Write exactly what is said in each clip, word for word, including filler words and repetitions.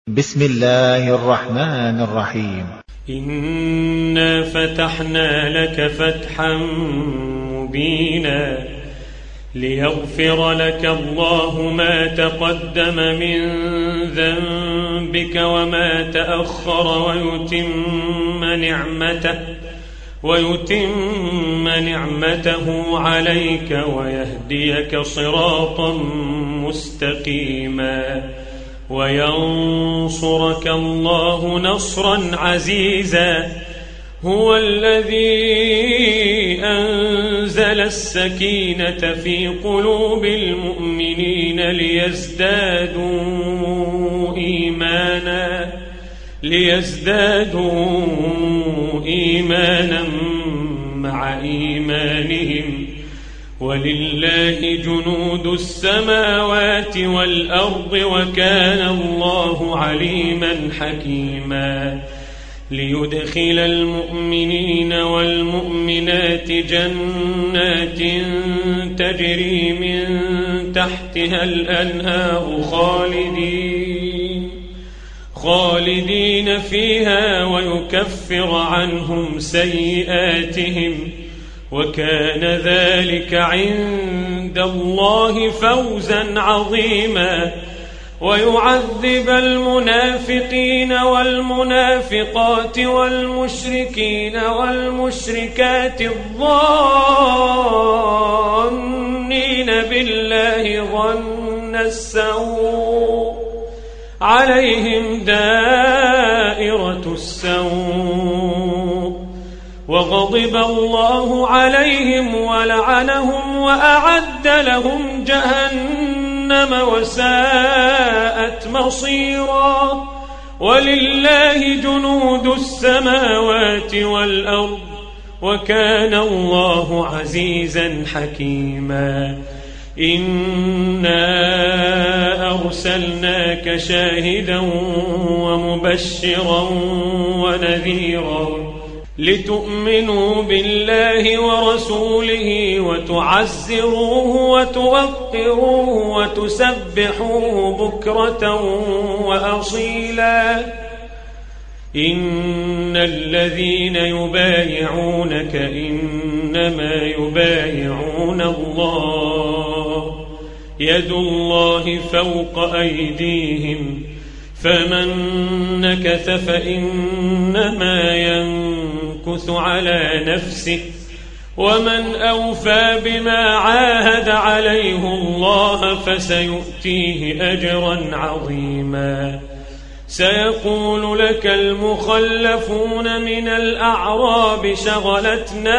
بسم الله الرحمن الرحيم. إنا فتحنا لك فتحا مبينا ليغفر لك الله ما تقدم من ذنبك وما تأخر ويتم نعمته ويتم نعمته عليك ويهديك صراطا مستقيما وينصرك الله نصرا عزيزا. هو الذي أنزل السكينة في قلوب المؤمنين ليزدادوا إيمانا ليزدادوا إيمانا مع إيمانهم ولله جنود السماوات والأرض وكان الله عليما حكيما. ليدخل المؤمنين والمؤمنات جنات تجري من تحتها الأنهار خالدين خالدين فيها ويكفر عنهم سيئاتهم وكان ذلك عند الله فوزا عظيما. ويعذب المنافقين والمنافقات والمشركين والمشركات الظانين بالله ظن السوء عليهم دائرة السوء وغضب الله عليهم ولعنهم وأعد لهم جهنم وساءت مصيرا. ولله جنود السماوات والأرض وكان الله عزيزا حكيما. إنا أرسلناك شاهدا ومبشرا ونذيرا لتؤمنوا بالله ورسوله وتعزروه وتوقروه وتسبحوه بكرة وأصيلا. إن الذين يبايعونك إنما يبايعون الله يد الله فوق أيديهم فمن نكث فإنما ينكث على نفسه ومن أوفى بما عاهد عليه الله فسيؤتيه أجرا عظيما. سيقول لك المخلفون من الأعراب شغلتنا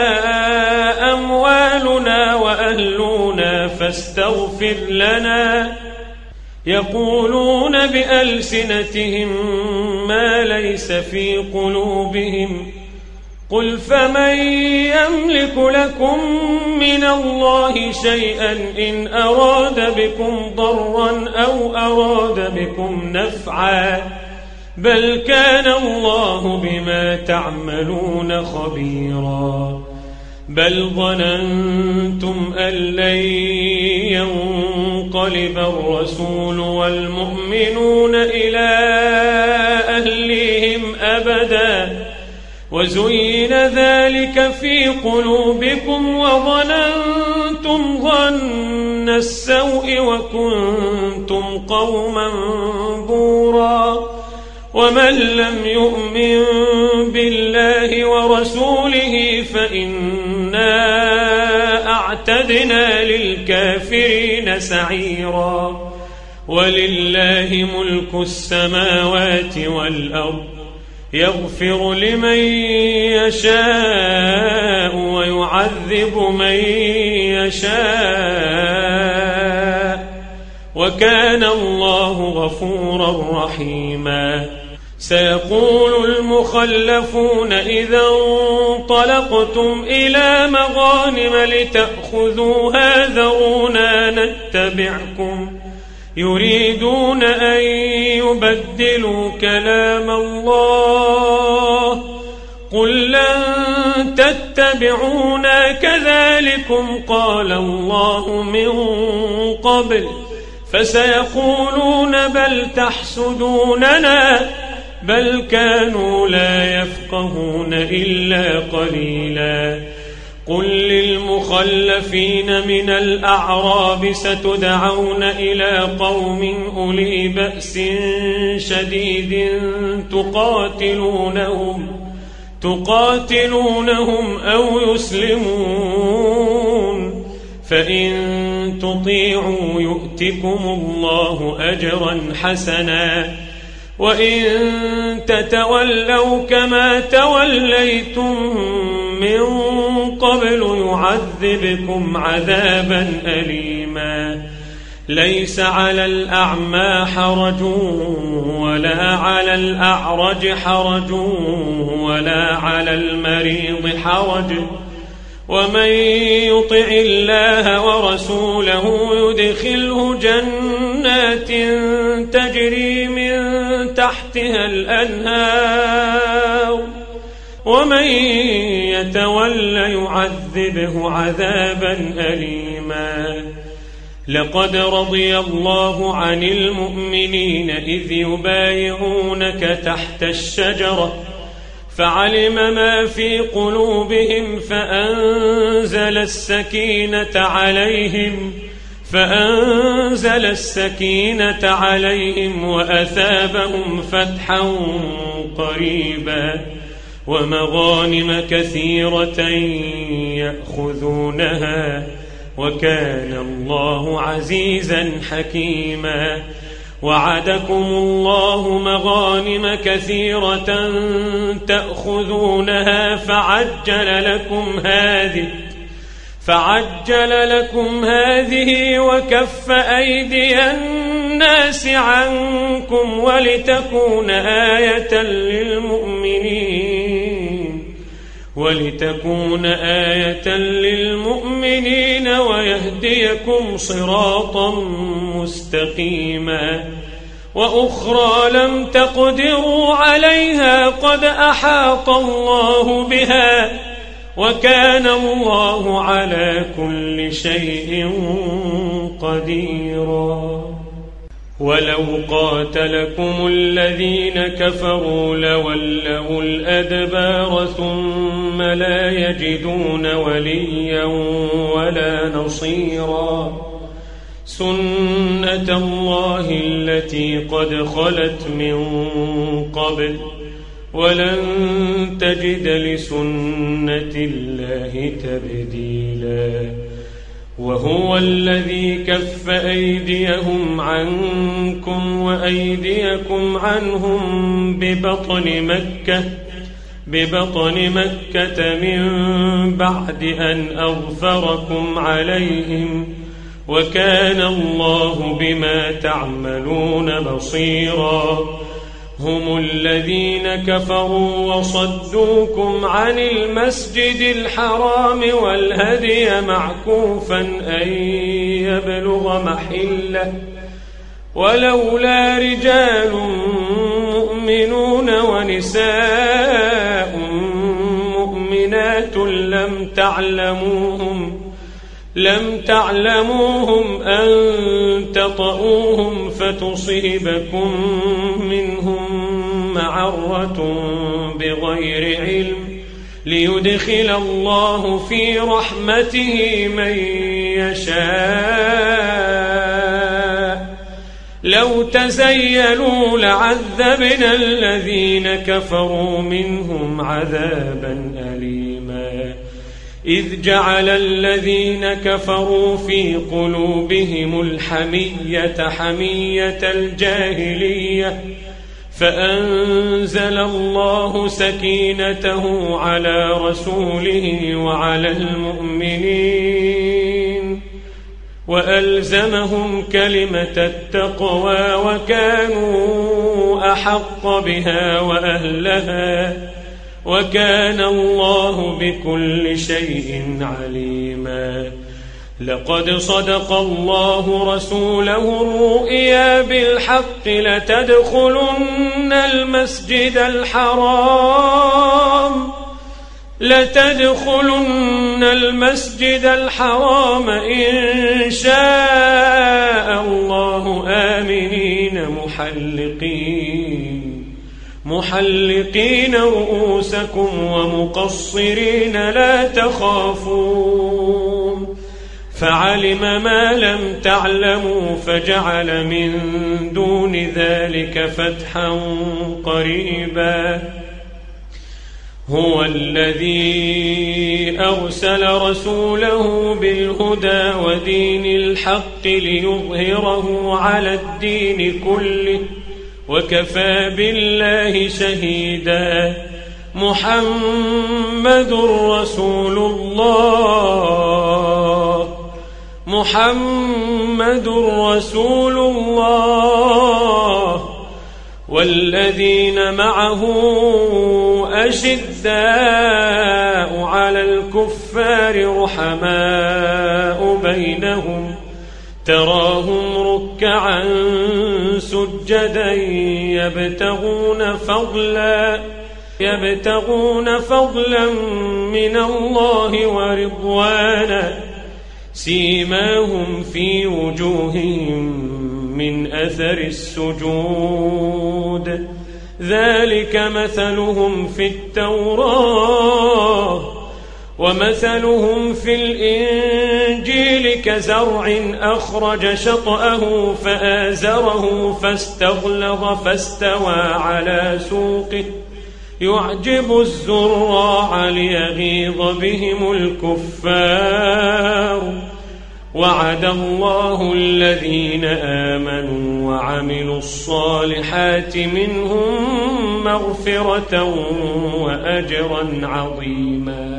أموالنا وأهلنا فاستغفر لنا يقولون بألسنتهم ما ليس في قلوبهم قل فمن يملك لكم من الله شيئا إن أراد بكم ضرا أو أراد بكم نفعا بل كان الله بما تعملون خبيرا. بل ظننتم أن لن ينقلب الرسول والمؤمنون إلى أهليهم أبدا وزين ذلك في قلوبكم وظننتم ظن السوء وكنتم قوما بورا. ومن لم يؤمن بالله ورسوله فإنا أعتدنا للكافرين سعيرا. ولله ملك السماوات والأرض يغفر لمن يشاء ويعذب من يشاء وكان الله غفورا رحيما. سيقول المخلفون إذا انطلقتم إلى مغانم لتأخذوها ذرونا نتبعكم يريدون أن يبدلوا كلام الله قل لن تتبعونا كذلكم قال الله من قبل فسيقولون بل تحسدوننا بل كانوا لا يفقهون إلا قليلا. قل للمخلفين من الأعراب ستدعون إلى قوم أولي بأس شديد تقاتلونهم تقاتلونهم أو يسلمون فإن تطيعوا يؤتكم الله أجرا حسنا وإن تتولوا كما توليتم من قبل يعذبكم عذابا أليما. ليس على الأعمى حرج ولا على الأعرج حرج ولا على المريض حرج ومن يطع الله ورسوله يدخله جنات تجري من تحتها الأنهار ومن يتول يعذبه عذابا أليما. لقد رضي الله عن المؤمنين إذ يبايعونك تحت الشجرة فعلم ما في قلوبهم فأنزل السكينة عليهم فأنزل السكينة عليهم وأثابهم فتحا قريبا ومغانم كثيرة يأخذونها وكان الله عزيزا حكيما. وعدكم الله مغانم كثيرة تأخذونها فعجل لكم هذه فعجل لكم هذه وكف أيدي الناس عنكم ولتكون آية للمؤمنين ولتكون آية للمؤمنين ويهديكم صراطا مستقيما. وأخرى لم تقدروا عليها قد أحاط الله بها وكان الله على كل شيء قديرا. ولو قاتلكم الذين كفروا لولوا الأدبار ثم لا يجدون وليا ولا نصيرا. سنة الله التي قد خلت من قبل ولن تجد لسنة الله تبديلا. وهو الذي كف أيديهم عنكم وأيديكم عنهم ببطن مكة ببطن مكة من بعد أن أغفركم عليهم وكان الله بما تعملون بصيرا. هم الذين كفروا وصدوكم عن المسجد الحرام والهدي معكوفا أن يبلغ محله ولولا رجال مؤمنون ونساء مؤمنات لم تعلموهم لم تعلموهم أن تطؤوهم فتصيبكم منهم معرة بغير علم ليدخل الله في رحمته من يشاء. لو تزيلوا لعذبنا الذين كفروا منهم عذابا أليما. إذ جعل الذين كفروا في قلوبهم الحمية حمية الجاهلية فأنزل الله سكينته على رسوله وعلى المؤمنين وألزمهم كلمة التقوى وكانوا أحق بها وأهلها وكان الله بكل شيء عليما. لقد صدق الله رسوله الرؤيا بالحق لتدخلن المسجد الحرام لتدخلن المسجد الحرام إن شاء الله آمنين محلقين محلقين رؤوسكم ومقصرين لا تخافون فعلم ما لم تعلموا فجعل من دون ذلك فتحا قريبا هو الذي أرسل رسوله بالهدى ودين الحق ليظهره على الدين كله وكفى بالله شهيدا محمد رسول الله محمد رسول الله والذين معه أشداء على الكفار رحماء بينهم تراهم ركعا سجدا يبتغون فضلا يبتغون فضلا من الله ورضوانا سيماهم في وجوههم من أثر السجود ذلك مثلهم في التوراة ومثلهم في الإنجيل كزرع أخرج شطأه فآزره فاستغلظ فاستوى على سوقه يعجب الزراع ليغيظ بهم الكفار وعد الله الذين آمنوا وعملوا الصالحات منهم مغفرة وأجرا عظيما.